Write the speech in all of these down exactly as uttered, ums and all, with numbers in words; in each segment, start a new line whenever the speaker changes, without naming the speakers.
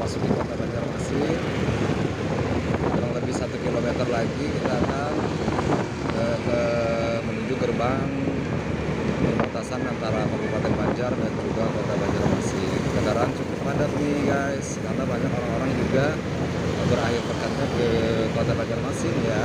memasuki kota Banjarmasin. Kurang lebih satu kilometer lagi kita akan ke, ke menuju gerbang perbatasan antara Kabupaten Banjar dan juga kota Banjarmasin. Kendaraan cukup padat nih guys, karena banyak orang-orang juga berakhir pekannya ke kota Banjarmasin ya.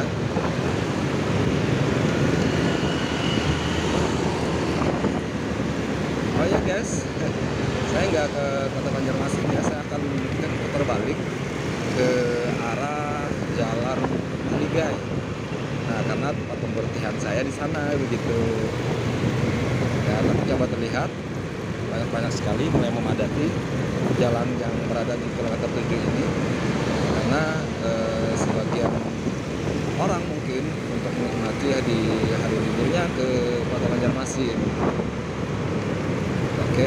Oh ya guys, saya nggak ke kota Banjarmasin ya, saya akan mungkin putar balik ke arah Jalan Maligai. Nah, karena tempat pemberhentian saya di sana begitu. Ya, tapi coba terlihat banyak-banyak sekali mulai memadati jalan yang berada di kilometer tujuh ini, karena eh, sebagian orang mungkin untuk menikmati ya di hari liburnya ke kota Banjarmasin. Oke.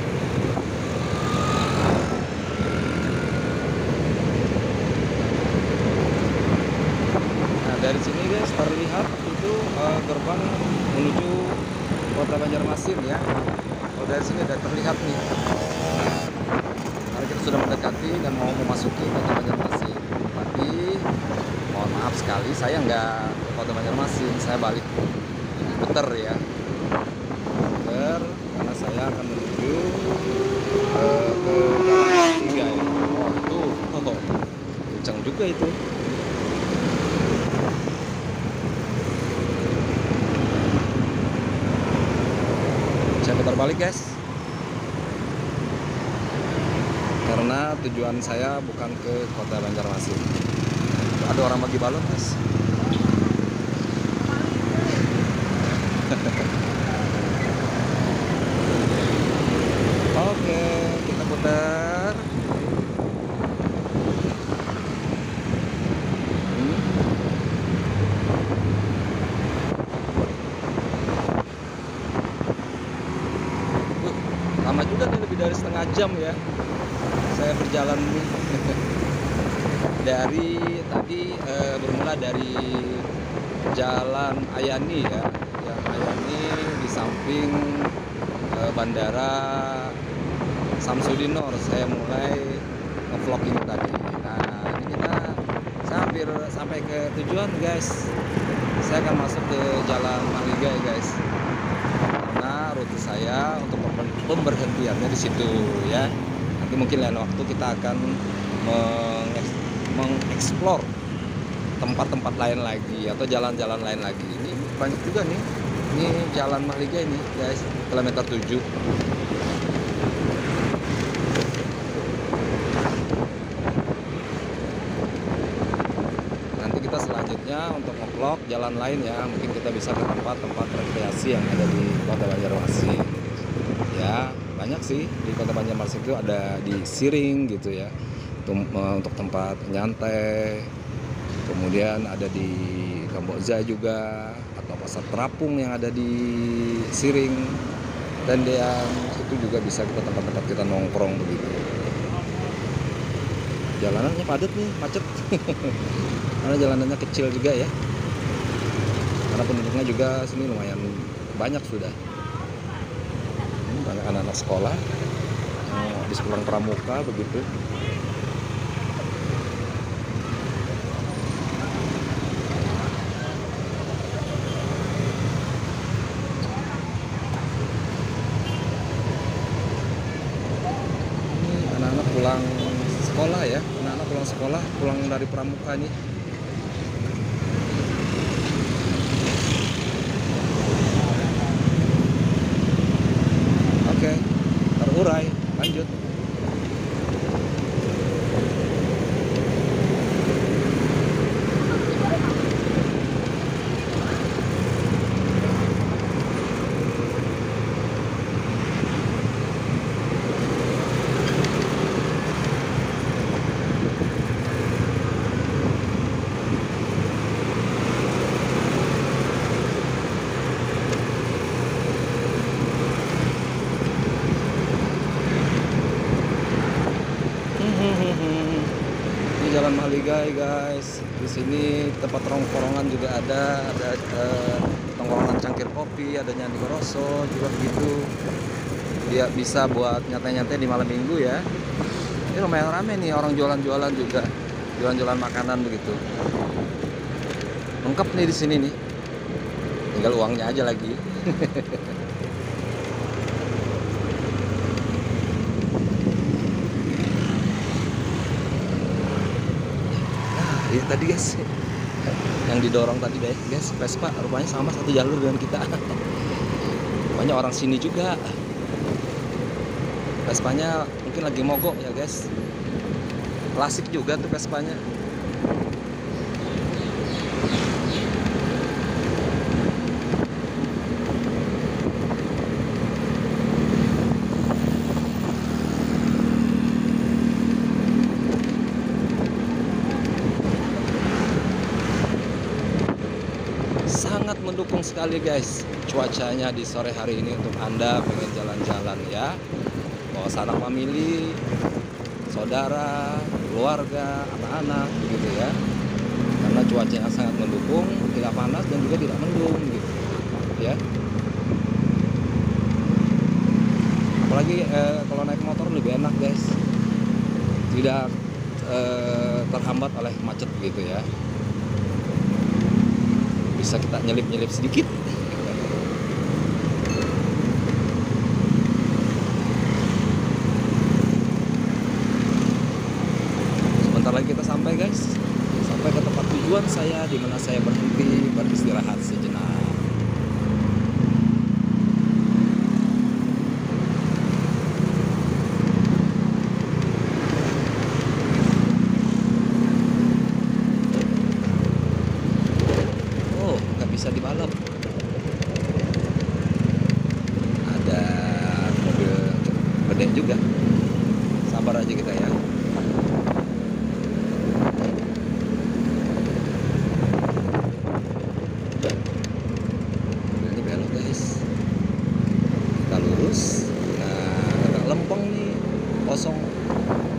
Nah, dari sini guys terlihat itu uh, gerbang menuju kota Banjarmasin ya. Kalau dari sini udah terlihat nih. Karena kita sudah mendekati dan mau memasuki kota Banjarmasin. Tapi mohon maaf sekali, saya nggak ke kota Banjarmasin, saya balik puter ya. Puter karena saya akan menuju uh, ke Jalan Tiga ya. Oh itu, oh, kencang juga itu. Saya putar balik guys, karena tujuan saya bukan ke kota Banjarmasin. Ada orang bagi balon guys. Oke, kita putar. Hmm. Uh, lama juga nih, lebih dari setengah jam ya saya berjalan nih. Dari tadi eh, bermula dari Jalan Ayani ya, yang Ayani di samping eh, Bandara Samsudinor. Saya mulai ngevlog ini tadi. Nah, ini kita saya hampir sampai ke tujuan guys. Saya akan masuk ke Jalan Maligai guys, karena rute saya untuk pemberhentiannya di situ ya. Nanti mungkin lain waktu kita akan mengeksplor tempat-tempat lain lagi atau jalan-jalan lain lagi. Ini banyak juga nih. Ini Jalan Maligai nih guys, kilometer tujuh. Nanti kita selanjutnya untuk nge-vlog jalan lain ya. Mungkin kita bisa ke tempat-tempat rekreasi yang ada di kota Banjarmasin. Ya, banyak sih di kota Banjarmasin itu, ada di Siring gitu ya, untuk tempat nyantai. Kemudian ada di Kamboja juga, atau pasar terapung yang ada di Siring. Dan yang itu juga bisa kita tempat-tempat kita nongkrong begitu. Jalanannya padat nih, macet. Karena jalanannya kecil juga ya. Karena penduduknya juga sini lumayan banyak sudah. Banyak anak-anak sekolah di sekolah pramuka begitu. Ini anak-anak pulang sekolah ya, anak-anak pulang sekolah, pulang dari pramuka nih. Oke, terurai, lanjut. Ini Jalan Maligai guys. Di sini tempat tongkrongan juga ada, ada eh, tongkrongan cangkir kopi, ada Nyandi Goroso juga begitu. Dia bisa buat nyantai-nyantai di malam minggu ya. Ini lumayan rame nih orang jualan-jualan juga, jualan-jualan makanan begitu. Lengkap nih di sini nih. Tinggal uangnya aja lagi. Nah, ini tadi guys, yang didorong tadi deh guys, Vespa rupanya sama satu jalur dengan kita. Banyak orang sini juga. Vespanya mungkin lagi mogok ya guys. Klasik juga tuh Vespanya. Sangat mendukung sekali guys cuacanya di sore hari ini untuk Anda pengen jalan-jalan ya, bawa sanak famili, saudara, keluarga, anak-anak gitu ya, karena cuacanya sangat mendukung, tidak panas dan juga tidak mendung gitu ya. Apalagi eh, kalau naik motor lebih enak guys, tidak eh, terhambat oleh macet gitu ya, bisa kita nyelip-nyelip sedikit. Sebentar lagi kita sampai guys, sampai ke tempat tujuan saya, di mana saya berhenti beristirahat sejenak. Oh, nggak bisa dibalap. Ada mobil gede juga. Sabar aja kita ya. Ini belok guys. Kita lurus. Nah, agak lempeng nih, kosong.